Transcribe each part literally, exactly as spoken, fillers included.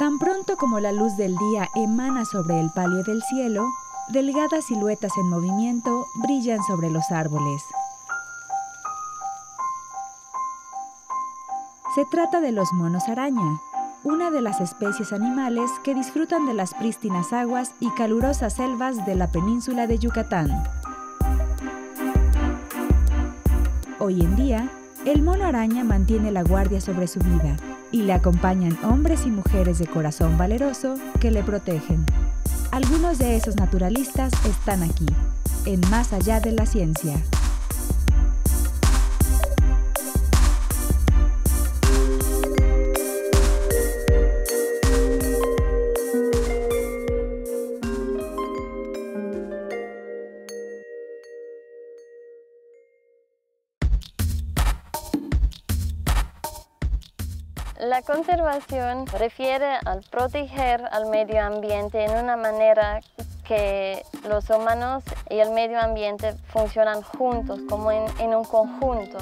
Tan pronto como la luz del día emana sobre el palio del cielo, delgadas siluetas en movimiento brillan sobre los árboles. Se trata de los monos araña, una de las especies animales que disfrutan de las prístinas aguas y calurosas selvas de la península de Yucatán. Hoy en día, el mono araña mantiene la guardia sobre su vida y le acompañan hombres y mujeres de corazón valeroso que le protegen. Algunos de esos naturalistas están aquí, en Más Allá de la Ciencia. La conservación refiere al proteger al medio ambiente en una manera que los humanos y el medio ambiente funcionan juntos, como en, en un conjunto.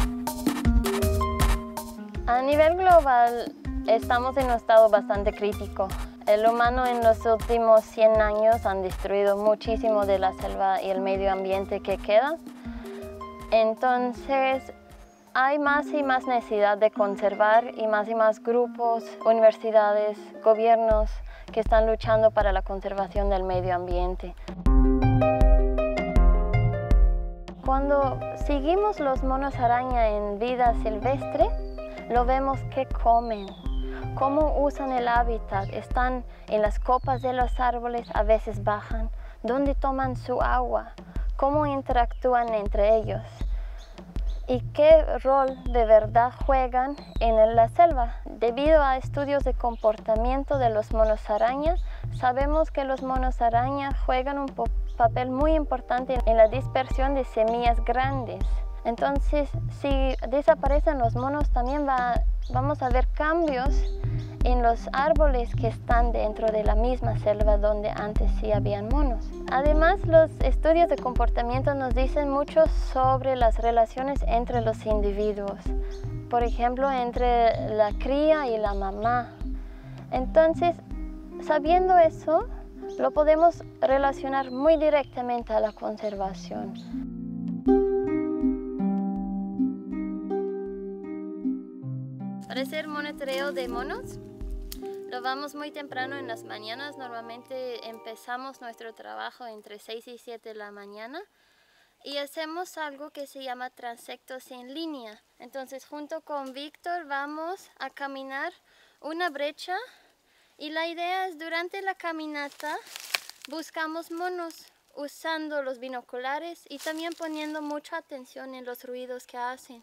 A nivel global, estamos en un estado bastante crítico. El humano en los últimos cien años han destruido muchísimo de la selva y el medio ambiente que queda. Entonces, hay más y más necesidad de conservar y más y más grupos, universidades, gobiernos que están luchando para la conservación del medio ambiente. Cuando seguimos los monos araña en vida silvestre, lo vemos que comen, cómo usan el hábitat, están en las copas de los árboles, a veces bajan, dónde toman su agua, cómo interactúan entre ellos. ¿Y qué rol de verdad juegan en la selva? Debido a estudios de comportamiento de los monos araña, sabemos que los monos araña juegan un papel muy importante en la dispersión de semillas grandes. Entonces, si desaparecen los monos, también va, vamos a ver cambios en los árboles que están dentro de la misma selva donde antes sí habían monos. Además, los estudios de comportamiento nos dicen mucho sobre las relaciones entre los individuos. Por ejemplo, entre la cría y la mamá. Entonces, sabiendo eso, lo podemos relacionar muy directamente a la conservación. Para hacer monitoreo de monos, lo vamos muy temprano en las mañanas. Normalmente empezamos nuestro trabajo entre seis y siete de la mañana y hacemos algo que se llama transectos en línea. Entonces, junto con Víctor vamos a caminar una brecha y la idea es durante la caminata buscamos monos usando los binoculares y también poniendo mucha atención en los ruidos que hacen.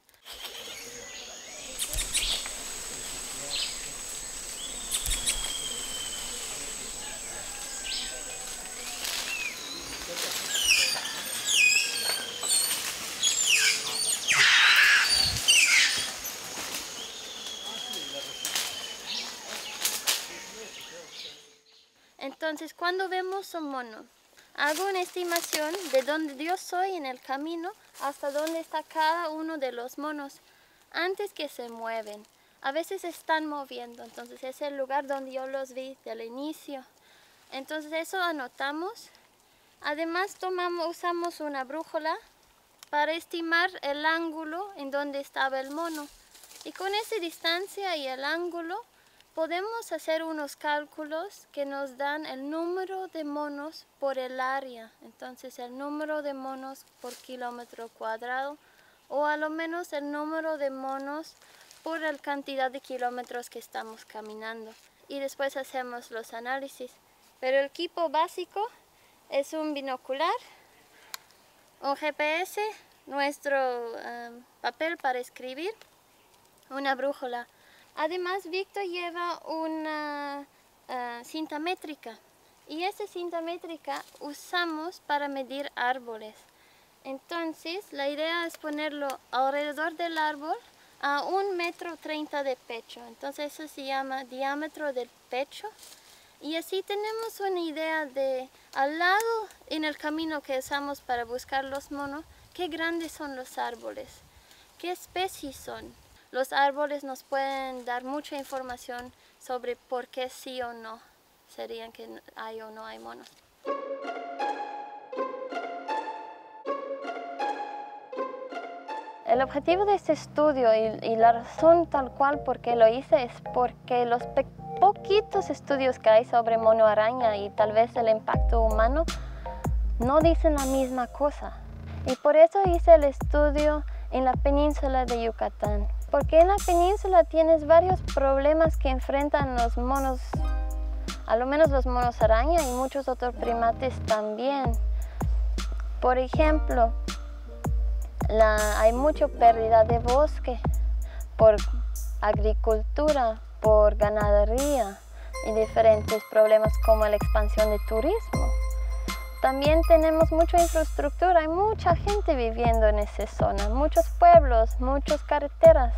Entonces, cuando vemos un mono, hago una estimación de dónde yo soy en el camino hasta dónde está cada uno de los monos antes que se mueven. A veces se están moviendo, entonces es el lugar donde yo los vi del inicio. Entonces eso anotamos. Además tomamos, usamos una brújula para estimar el ángulo en donde estaba el mono. Y con esa distancia y el ángulo podemos hacer unos cálculos que nos dan el número de monos por el área. Entonces el número de monos por kilómetro cuadrado o a lo menos el número de monos por la cantidad de kilómetros que estamos caminando. Y después hacemos los análisis. Pero el equipo básico es un binocular, un G P S, nuestro um, papel para escribir, una brújula. Además, Víctor lleva una uh, cinta métrica y esa cinta métrica usamos para medir árboles. Entonces, la idea es ponerlo alrededor del árbol a un metro treinta de pecho. Entonces, eso se llama diámetro del pecho. Y así tenemos una idea de, al lado en el camino que usamos para buscar los monos, qué grandes son los árboles, qué especies son. Los árboles nos pueden dar mucha información sobre por qué sí o no serían que hay o no hay monos. El objetivo de este estudio y, y la razón tal cual por qué lo hice es porque los poquitos estudios que hay sobre mono araña y tal vez el impacto humano no dicen la misma cosa. Y por eso hice el estudio en la península de Yucatán. Porque en la península tienes varios problemas que enfrentan los monos, a lo menos los monos araña y muchos otros primates también. Por ejemplo, La, hay mucha pérdida de bosque por agricultura, por ganadería y diferentes problemas como la expansión de turismo. También tenemos mucha infraestructura, hay mucha gente viviendo en esa zona, muchos pueblos, muchas carreteras.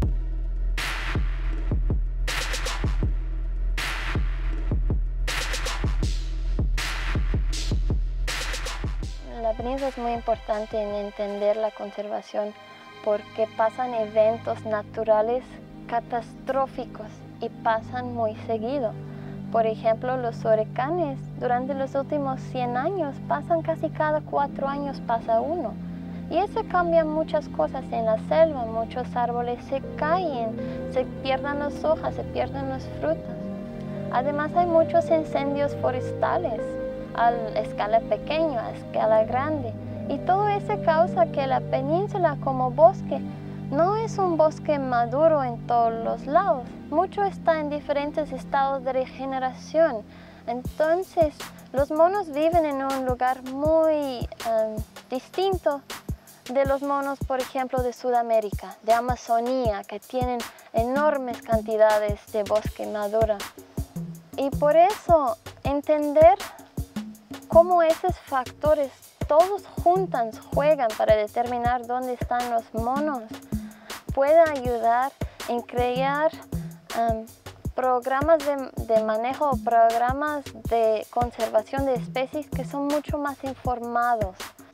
La península es muy importante en entender la conservación porque pasan eventos naturales catastróficos y pasan muy seguido. Por ejemplo, los huracanes durante los últimos cien años pasan casi cada cuatro años pasa uno. Y eso cambia muchas cosas en la selva, muchos árboles se caen, se pierden las hojas, se pierden las frutas. Además hay muchos incendios forestales a escala pequeña, a escala grande. Y todo eso causa que la península como bosque no es un bosque maduro en todos los lados. Mucho está en diferentes estados de regeneración. Entonces, los monos viven en un lugar muy um, distinto de los monos, por ejemplo, de Sudamérica, de Amazonía, que tienen enormes cantidades de bosque maduro. Y por eso, entender cómo esos factores todos juntos juegan para determinar dónde están los monos puede ayudar en crear um, programas de, de manejo, programas de conservación de especies que son mucho más informados.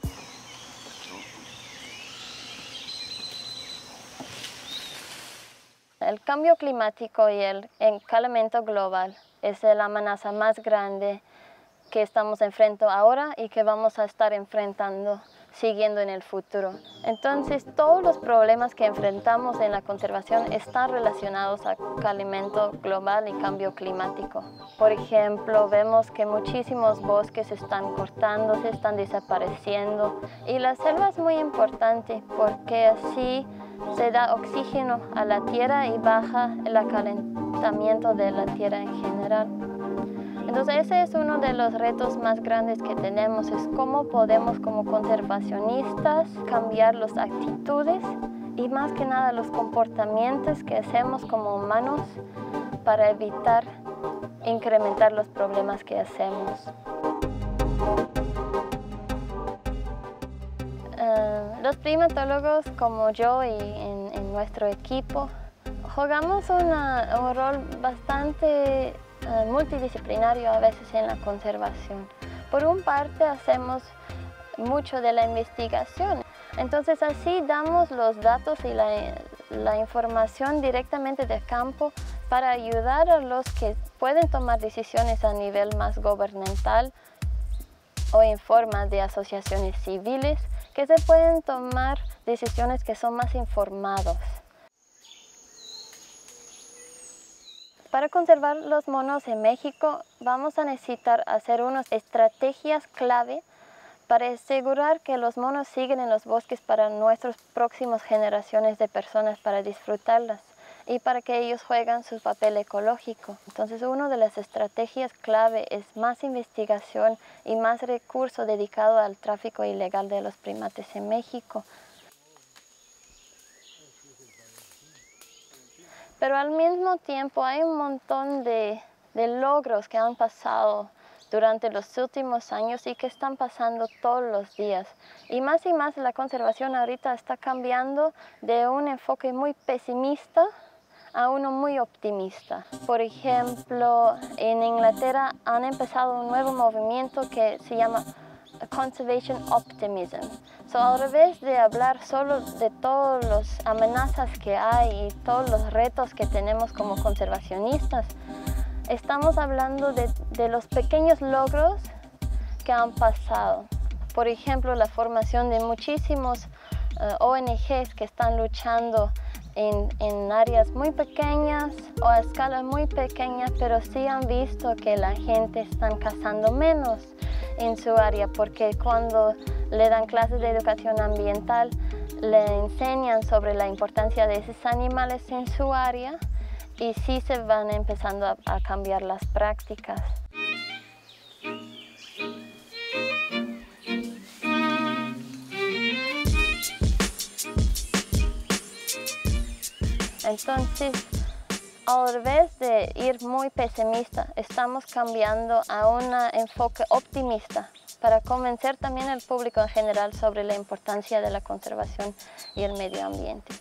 El cambio climático y el calentamiento global es la amenaza más grande que estamos enfrentando ahora y que vamos a estar enfrentando siguiendo en el futuro. Entonces, todos los problemas que enfrentamos en la conservación están relacionados al calentamiento global y cambio climático. Por ejemplo, vemos que muchísimos bosques se están cortando, se están desapareciendo y la selva es muy importante porque así se da oxígeno a la tierra y baja el calentamiento de la tierra en general. Entonces ese es uno de los retos más grandes que tenemos, es cómo podemos como conservacionistas cambiar las actitudes y más que nada los comportamientos que hacemos como humanos para evitar incrementar los problemas que hacemos. Uh, los primatólogos como yo y en, en nuestro equipo jugamos una, un rol bastante uh, multidisciplinario a veces en la conservación. Por una parte hacemos mucho de la investigación, entonces así damos los datos y la, la información directamente de campo para ayudar a los que pueden tomar decisiones a nivel más gubernamental o en forma de asociaciones civiles que se pueden tomar decisiones que son más informados. Para conservar los monos en México vamos a necesitar hacer unas estrategias clave para asegurar que los monos siguen en los bosques para nuestras próximas generaciones de personas para disfrutarlas y para que ellos jueguen su papel ecológico. Entonces, una de las estrategias clave es más investigación y más recursos dedicados al tráfico ilegal de los primates en México. Pero al mismo tiempo hay un montón de, de logros que han pasado durante los últimos años y que están pasando todos los días. Y más y más la conservación ahorita está cambiando de un enfoque muy pesimista a uno muy optimista. Por ejemplo, en Inglaterra han empezado un nuevo movimiento que se llama conservation optimism. So, al revés de hablar solo de todas las amenazas que hay y todos los retos que tenemos como conservacionistas, estamos hablando de, de los pequeños logros que han pasado. Por ejemplo, la formación de muchísimos uh, O N Ges que están luchando en, en áreas muy pequeñas o a escalas muy pequeñas, pero sí han visto que la gente está cazando menos en su área, porque cuando le dan clases de educación ambiental, le enseñan sobre la importancia de esos animales en su área y sí se van empezando a, a cambiar las prácticas. Entonces, al revés de ir muy pesimista, estamos cambiando a un enfoque optimista para convencer también al público en general sobre la importancia de la conservación y el medio ambiente.